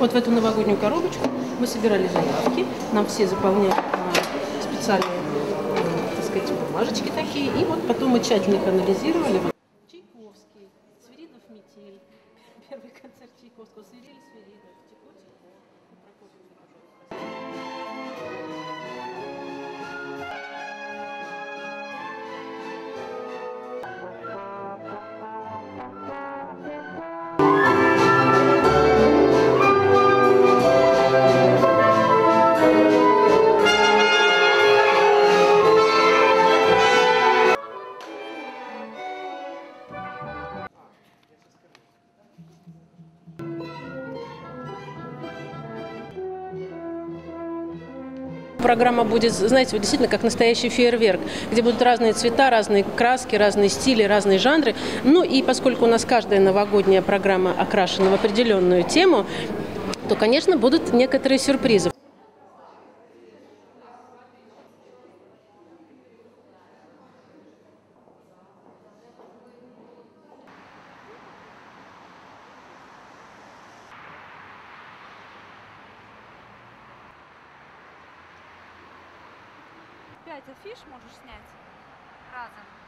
Вот в эту новогоднюю коробочку мы собирали заявки, нам все заполняли специальные, так сказать, бумажечки такие, и вот потом мы тщательно их анализировали. Чайковский, Свиридов «Метель», первый концерт Чайковского, Свирели, Текло, Программа будет, знаете, вот действительно как настоящий фейерверк, где будут разные цвета, разные краски, разные стили, разные жанры. Ну и поскольку у нас каждая новогодняя программа окрашена в определенную тему, то, конечно, будут некоторые сюрпризы. Пять афиш можешь снять разом.